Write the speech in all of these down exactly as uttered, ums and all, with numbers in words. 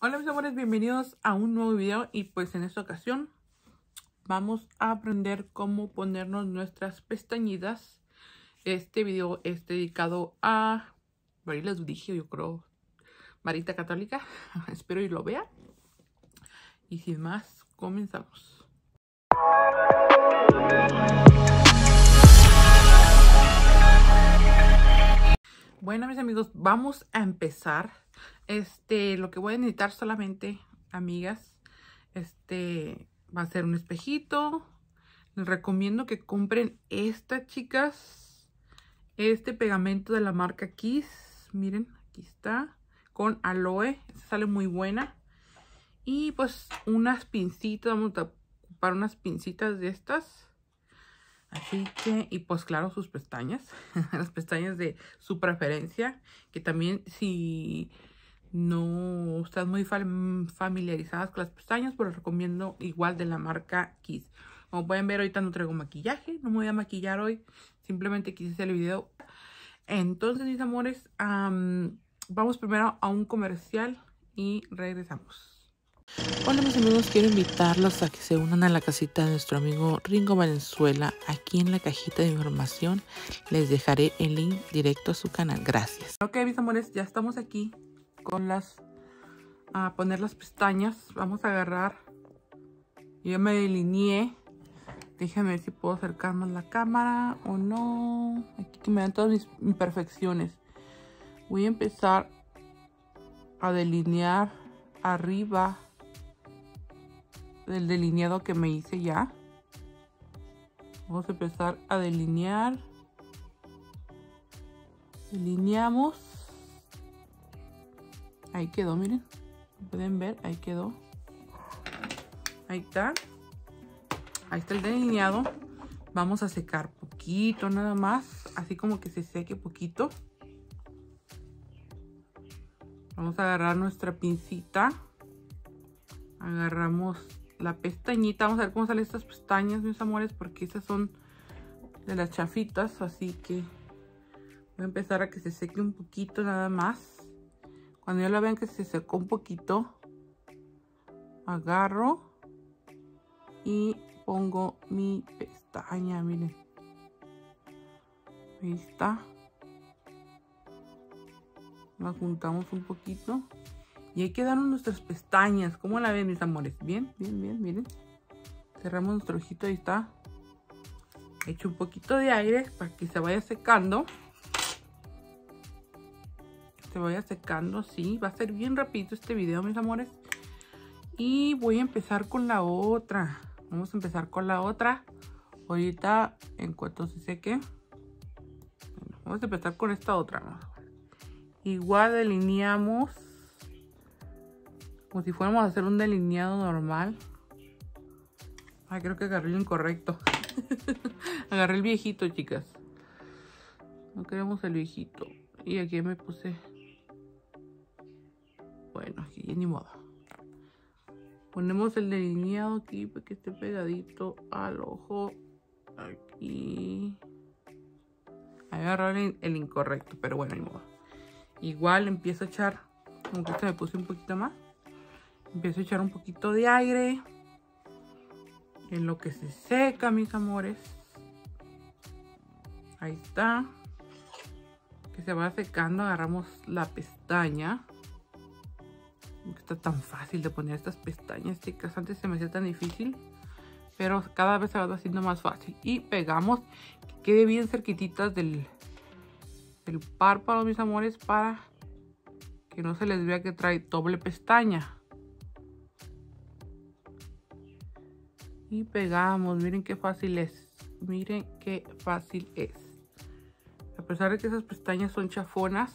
Hola mis amores, bienvenidos a un nuevo video y pues en esta ocasión vamos a aprender cómo ponernos nuestras pestañitas. Este video es dedicado a, por ahí les dije, yo creo, Marita Católica. Espero y lo vean. Y sin más, comenzamos. Bueno mis amigos, vamos a empezar. Este, lo que voy a necesitar solamente, amigas, este va a ser un espejito. Les recomiendo que compren esta, chicas, este pegamento de la marca Kiss. Miren, aquí está, con aloe, esta sale muy buena. Y pues unas pincitas, vamos a ocupar unas pincitas de estas. Así que, y pues claro, sus pestañas, las pestañas de su preferencia, que también si no están muy familiarizadas con las pestañas, pues les recomiendo igual de la marca Kiss. Como pueden ver, ahorita no traigo maquillaje, no me voy a maquillar hoy, simplemente quise hacer el video. Entonces, mis amores, um, vamos primero a un comercial y regresamos. Hola mis amigos, quiero invitarlos a que se unan a la casita de nuestro amigo Ringo Valenzuela. Aquí en la cajita de información les dejaré el link directo a su canal. Gracias. Ok mis amores, ya estamos aquí con las a poner las pestañas. Vamos a agarrar, yo me delineé, déjenme ver si puedo acercar más la cámara o no, aquí que me dan todas mis imperfecciones. Voy a empezar a delinear arriba del delineado que me hice ya. Vamos a empezar a delinear, delineamos. Ahí quedó, miren. Pueden ver, ahí quedó. Ahí está. Ahí está el delineado. Vamos a secar poquito nada más. Así como que se seque poquito. Vamos a agarrar nuestra pincita. Agarramos la pestañita. Vamos a ver cómo salen estas pestañas, mis amores. Porque estas son de las chafitas. Así que voy a empezar a que se seque un poquito nada más. Cuando ya la vean que se secó un poquito, agarro y pongo mi pestaña, miren. Ahí está. La juntamos un poquito. Y ahí quedaron nuestras pestañas. ¿Cómo la ven, mis amores? Bien, bien, bien, miren. Cerramos nuestro ojito, ahí está. Echo un poquito de aire para que se vaya secando. Se vaya secando, sí, va a ser bien rapidito este video, mis amores. Y voy a empezar con la otra. Vamos a empezar con la otra. Ahorita, en cuanto se seque. Bueno, vamos a empezar con esta otra. Igual delineamos. Como si fuéramos a hacer un delineado normal. Ay, creo que agarré el incorrecto. Agarré el viejito, chicas. No queremos el viejito. Y aquí me puse... Bueno, aquí ya ni modo. Ponemos el delineado aquí para que esté pegadito al ojo. Aquí. Ahí agarrar el, el incorrecto, pero bueno, ni modo. Igual empiezo a echar, como que este me puse un poquito más. Empiezo a echar un poquito de aire. En lo que se seca, mis amores. Ahí está. Que se va secando, agarramos la pestaña. Está tan fácil de poner estas pestañas, chicas. Antes se me hacía tan difícil, pero cada vez se va haciendo más fácil. Y pegamos, que quede bien cerquititas del, del párpado, mis amores, para que no se les vea que trae doble pestaña. Y pegamos, miren qué fácil es. Miren qué fácil es. A pesar de que esas pestañas son chafonas.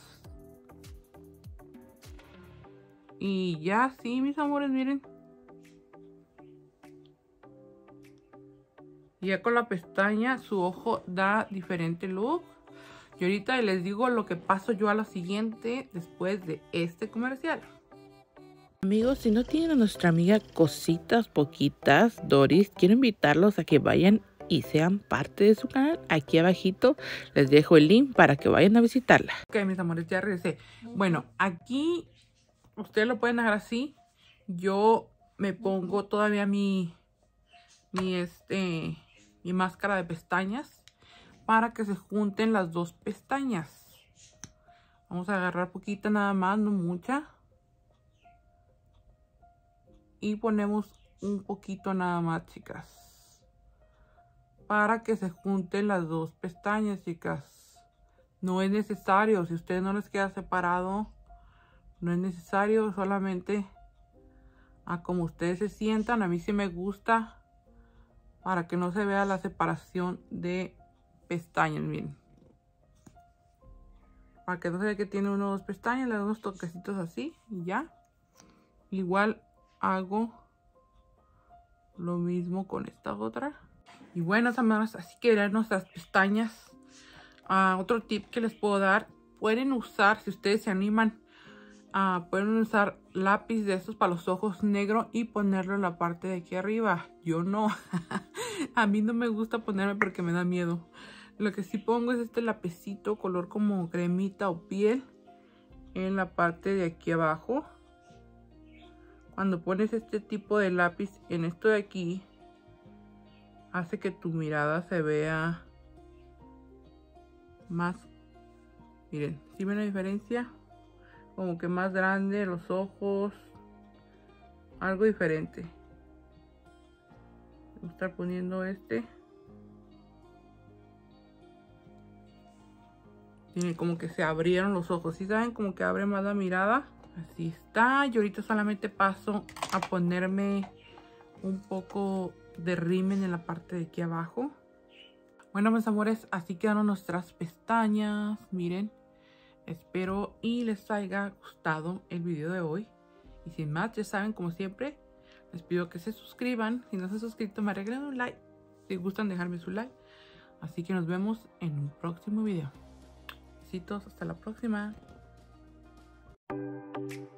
Y ya sí, mis amores, miren. Ya con la pestaña su ojo da diferente look. Y ahorita les digo lo que paso yo a la siguiente después de este comercial. Amigos, si no tienen a nuestra amiga Cositas Poquitas, Doris, quiero invitarlos a que vayan y sean parte de su canal. Aquí abajito les dejo el link para que vayan a visitarla. Ok, mis amores, ya regresé. Bueno, aquí ustedes lo pueden dejar así. Yo me pongo todavía mi, mi, este, mi máscara de pestañas para que se junten las dos pestañas. Vamos a agarrar poquita nada más, no mucha. Y ponemos un poquito nada más, chicas, para que se junten las dos pestañas, chicas. No es necesario, si a ustedes no les queda separado, no es necesario, solamente a como ustedes se sientan. A mí sí me gusta para que no se vea la separación de pestañas, miren. Para que no se vea que tiene uno o dos pestañas, le doy unos toquecitos así y ya. Igual hago lo mismo con esta otra. Y bueno, amigos, así que eran nuestras pestañas. Uh, otro tip que les puedo dar, pueden usar, si ustedes se animan, uh, pueden usar lápiz de estos para los ojos negro y ponerlo en la parte de aquí arriba. Yo no. A mí no me gusta ponerme porque me da miedo. Lo que sí pongo es este lapicito color como cremita o piel en la parte de aquí abajo. Cuando pones este tipo de lápiz en esto de aquí, hace que tu mirada se vea más, miren, ¿sí ven la diferencia? Como que más grande los ojos, algo diferente. Voy a estar poniendo este. Miren, como que se abrieron los ojos, ¿sí saben? Como que abre más la mirada. Así está. Y ahorita solamente paso a ponerme un poco de rímel en la parte de aquí abajo. Bueno, mis amores, así quedaron nuestras pestañas. Miren, espero y les haya gustado el video de hoy. Y sin más, ya saben, como siempre, les pido que se suscriban. Si no se han suscrito, me regalen un like. Si gustan, dejarme su like. Así que nos vemos en un próximo video. Besitos, hasta la próxima.